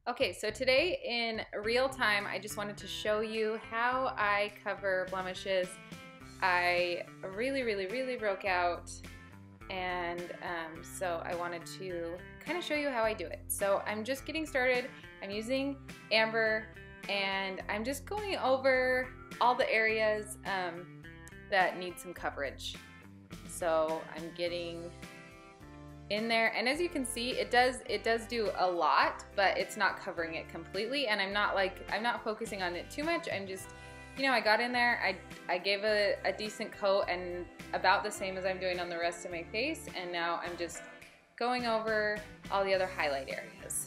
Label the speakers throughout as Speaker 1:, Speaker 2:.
Speaker 1: Okay, so today in real time, I just wanted to show you how I cover blemishes. I really broke out, and so I wanted to kind of show you how I do it. So I'm just getting started. I'm using amber, and I'm just going over all the areas that need some coverage. So I'm getting in there, and as you can see, it does do a lot, but it's not covering it completely, and I'm not focusing on it too much. I'm just, I got in there, I gave a decent coat, and about the same as I'm doing on the rest of my face, and now I'm just going over all the other highlight areas.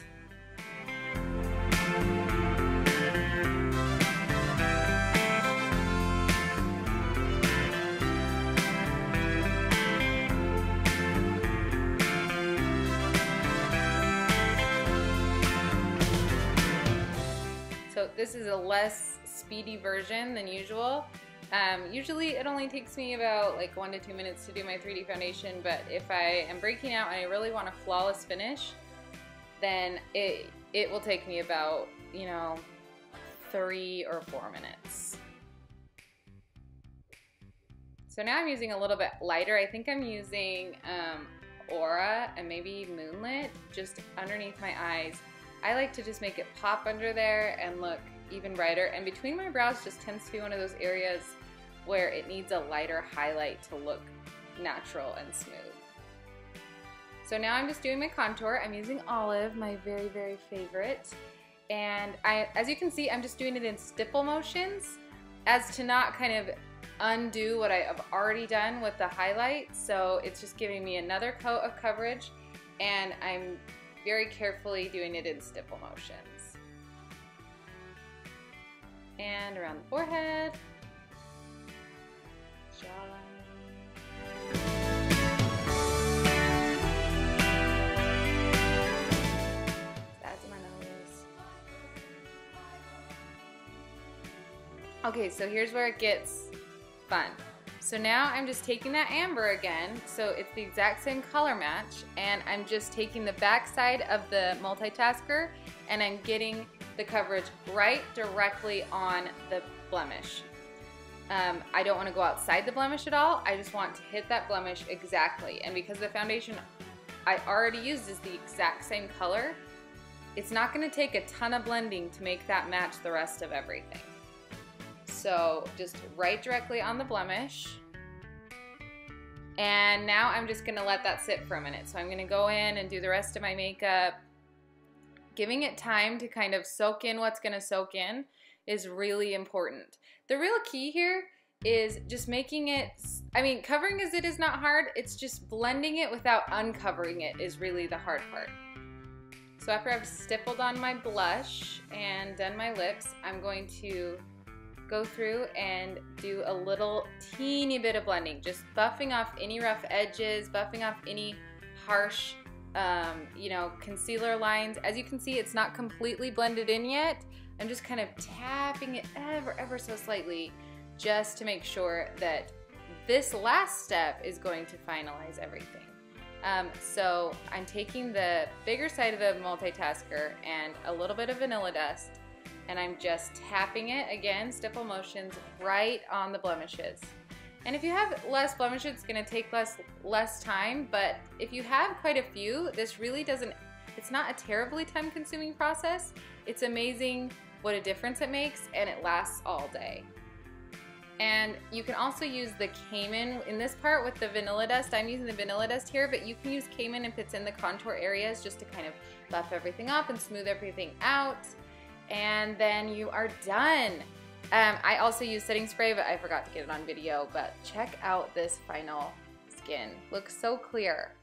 Speaker 1: So this is a less speedy version than usual. Usually it only takes me about like 1 to 2 minutes to do my 3D foundation, but if I am breaking out and I really want a flawless finish, then it will take me about, 3 or 4 minutes. So now I'm using a little bit lighter. I think I'm using Aura and maybe Moonlit just underneath my eyes. I like to just make it pop under there and look even brighter, and between my brows just tends to be one of those areas where it needs a lighter highlight to look natural and smooth. So now I'm just doing my contour. I'm using Olive, my very favorite, and as you can see, I'm just doing it in stipple motions as to not kind of undo what I have already done with the highlight. So it's just giving me another coat of coverage, and I'm very carefully doing it in stipple motions. And around the forehead, jawline. Add to my nose. Okay, so here's where it gets fun. So now I'm just taking that amber again, so it's the exact same color match, and I'm just taking the back side of the multitasker and I'm getting the coverage right directly on the blemish. I don't want to go outside the blemish at all. I just want to hit that blemish exactly, and because the foundation I already used is the exact same color, it's not going to take a ton of blending to make that match the rest of everything. So just right directly on the blemish. And now I'm just gonna let that sit for a minute. So I'm gonna go in and do the rest of my makeup. Giving it time to kind of soak in what's gonna soak in is really important. The real key here is just making it, covering as it is not hard, it's just blending it without uncovering it is really the hard part. So after I've stippled on my blush and done my lips, I'm going to go through and do a little teeny bit of blending, just buffing off any rough edges, buffing off any harsh, concealer lines. As you can see, it's not completely blended in yet. I'm just kind of tapping it ever so slightly just to make sure that this last step is going to finalize everything. So I'm taking the bigger side of the multitasker and a little bit of vanilla dust, and I'm just tapping it, again, stipple motions, right on the blemishes. And if you have less blemishes, it's gonna take less time, but if you have quite a few, this really it's not a terribly time-consuming process. It's amazing what a difference it makes, and it lasts all day. And you can also use the Cayman in this part with the vanilla dust. I'm using the vanilla dust here, but you can use Cayman if it's in the contour areas just to kind of buff everything up and smooth everything out. And then you are done. I also use setting spray, but I forgot to get it on video, but check out this final skin. Looks so clear.